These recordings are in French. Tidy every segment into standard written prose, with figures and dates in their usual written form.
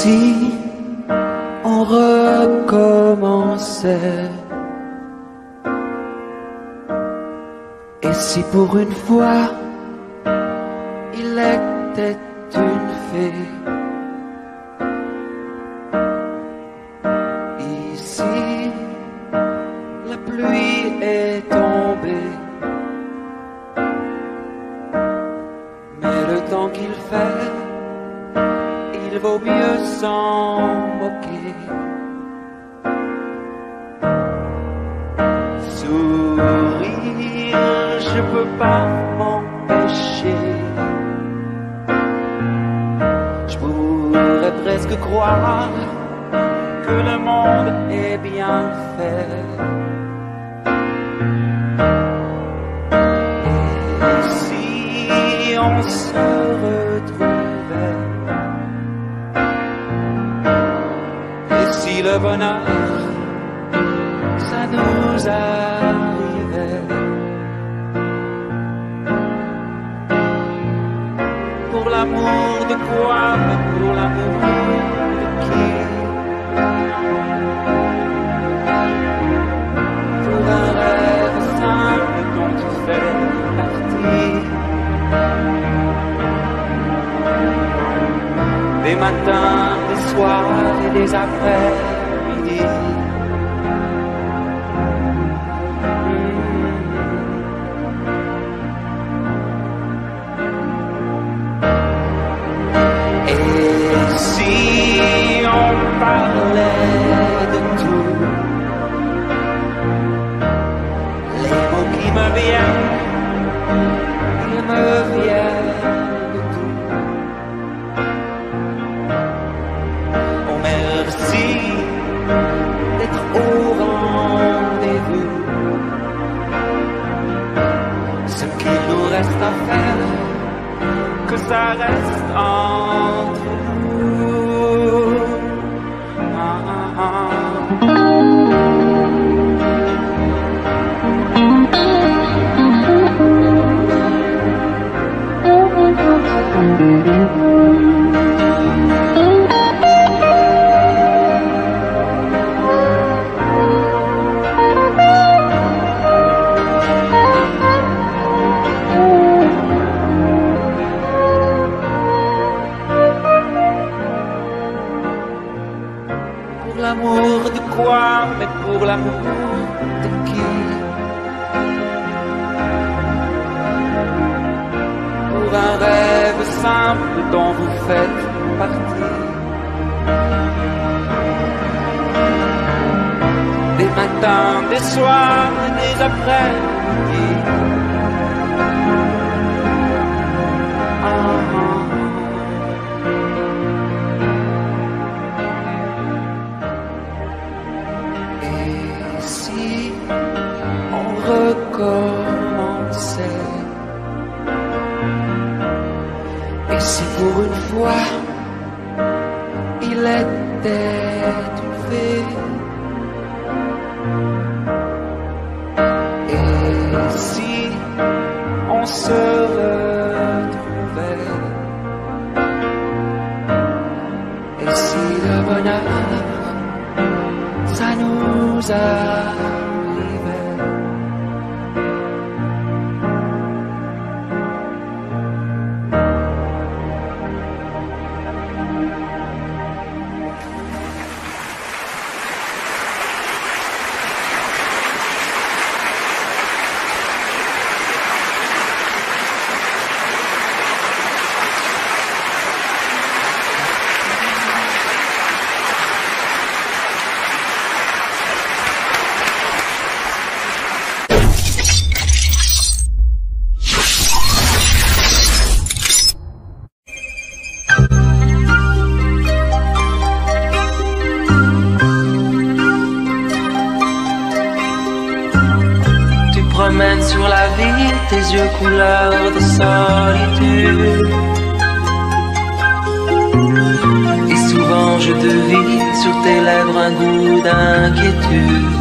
si on recommençait? Et si pour une fois il était une fée? Ici la pluie est tombée, mais le temps qu'il fait, il vaut mieux s'en moquer. Sourire, je peux pas m'empêcher. Je pourrais presque croire que le monde est bien fait. Et si on se retrouvait? Et si le bonheur, ça nous arrivait? Pour l'amour de quoi? Mais pour l'amour de qui? Pour un rêve simple dont tu fais partie. Des matins, des soirs et des après-midi. Et si on parlait de tout, les mots qui me viennent, ils me viennent de tout. Oh merci d'être au rendez-vous. Ce qu'il nous reste à faire, que ça reste entre nous. Pour l'amour de quoi? Mais pour l'amour de qui? Pour un rêve simple dont vous faites partie. Des matins, des soirs, des après-midi. Si on recommençait? Et si pour une fois il était une fée? Et si on se retrouvait? Et si le bonheur, ça nous arrivait? Promène sur la vie tes yeux couleur de solitude. Et souvent je devine sur tes lèvres un goût d'inquiétude.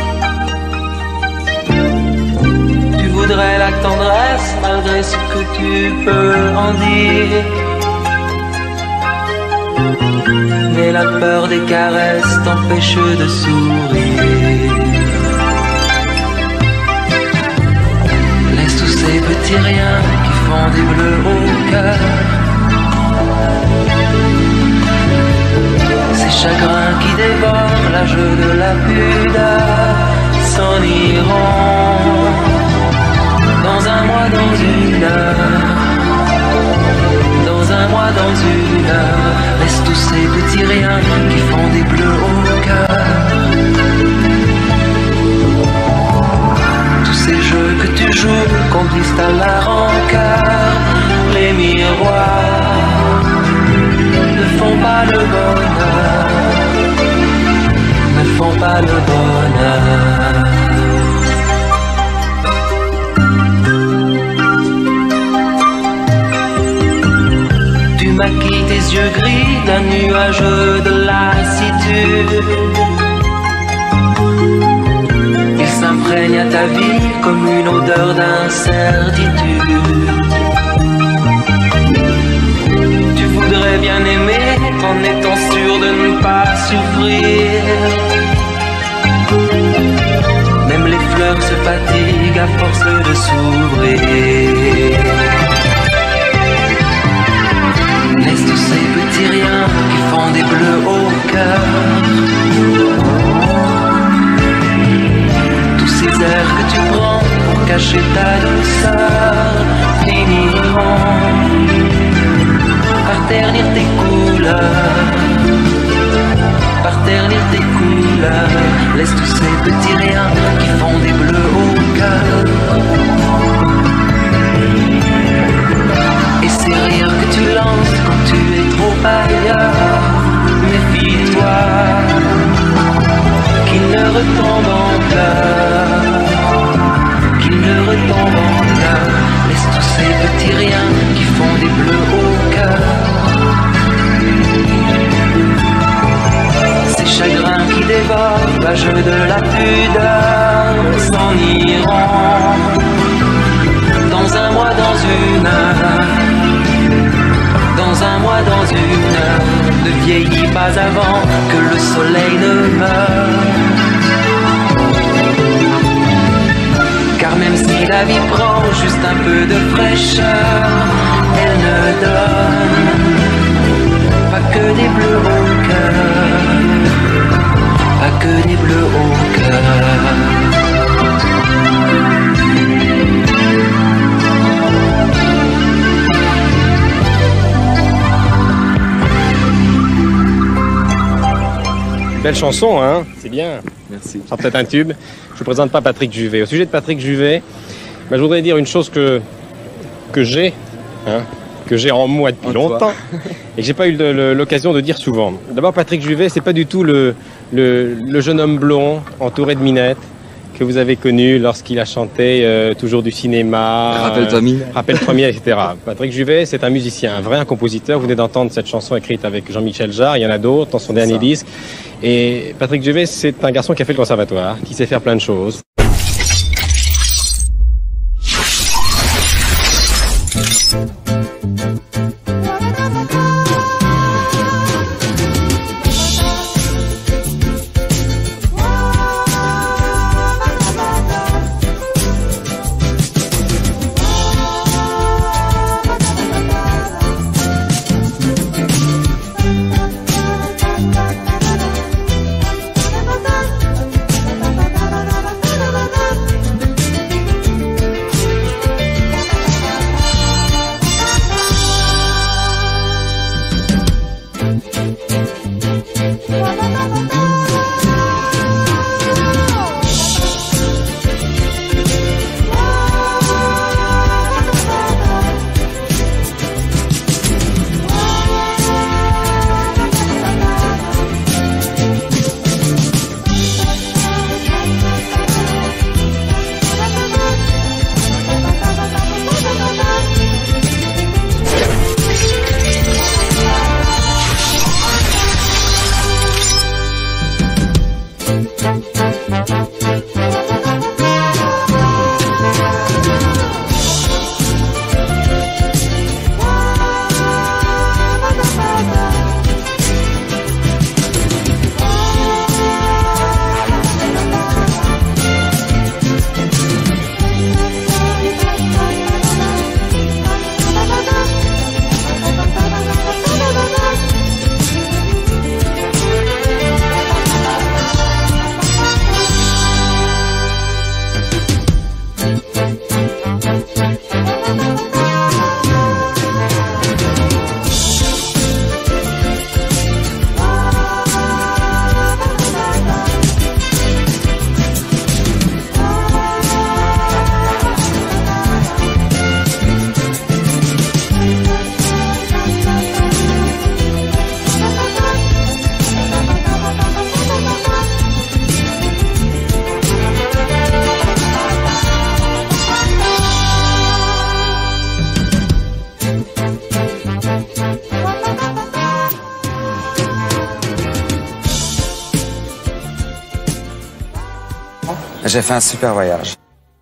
Tu voudrais la tendresse malgré ce que tu peux en dire. mais la peur des caresses t'empêche de sourire. Laisse tous ces petits riens qui font des bleus au cœur, ces chagrins qui dévorent l'âge de la pudeur s'en iront dans un mois, dans une heure. Dans un mois, dans une heure, laisse tous ces petits riens qui font des bleus au cœur. Tous ces jeux que tu joues conduisent à la rancœur. Les miroirs ne font pas le bonheur, ne font pas le bonheur. Maquille tes yeux gris d'un nuage de lassitude. Il s'imprègne à ta vie comme une odeur d'incertitude. Tu voudrais bien aimer en étant sûr de ne pas souffrir. Même les fleurs se fatiguent à force de s'ouvrir. Laisse tous ces petits riens qui font des bleus au cœur. Tous ces airs que tu prends pour cacher ta douceur finiront par ternir tes couleurs, par ternir tes couleurs. Laisse tous ces petits riens qui font des bleus au cœur. Et ces rires que tu lances quand tu es trop ailleurs, méfie-toi qu'ils ne retombent en pleurs, qu'ils ne retombent en pleurs. Laisse tous ces petits riens qui font des bleus au cœur. Ces chagrins qui dévorent l'âge de la pudeur s'en iront dans un mois, dans une heure. Dans un mois, dans une heure, ne vieillis pas avant que le soleil ne meure. Car même si la vie prend juste un peu de fraîcheur, elle ne donne pas que des bleus au cœur, pas que des bleus au cœur. Belle chanson, hein? C'est bien. Merci. Ça peut-être un tube. Je ne vous présente pas Patrick Juvet. Au sujet de Patrick Juvet, je voudrais dire une chose que j'ai en moi depuis longtemps et que j'ai pas eu l'occasion de dire souvent. D'abord, Patrick Juvet, c'est pas du tout le jeune homme blond entouré de minettes que vous avez connu lorsqu'il a chanté toujours du cinéma, Rappelle-toi Mine, etc. Patrick Juvet, c'est un musicien, un vrai compositeur. Vous venez d'entendre cette chanson écrite avec Jean-Michel Jarre, il y en a d'autres dans son dernier disque. Et Patrick Juvet, c'est un garçon qui a fait le conservatoire, qui sait faire plein de choses. J'ai fait un super voyage.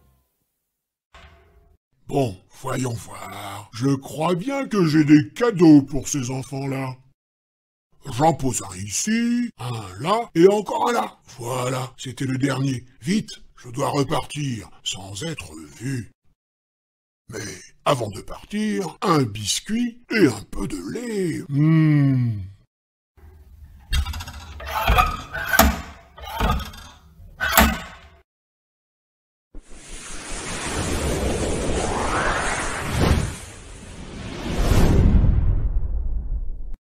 Bon, voyons voir. Je crois bien que j'ai des cadeaux pour ces enfants-là. J'en pose un ici, un là, et encore un là. Voilà, c'était le dernier. Vite, je dois repartir, sans être vu. Mais avant de partir, un biscuit et un peu de lait.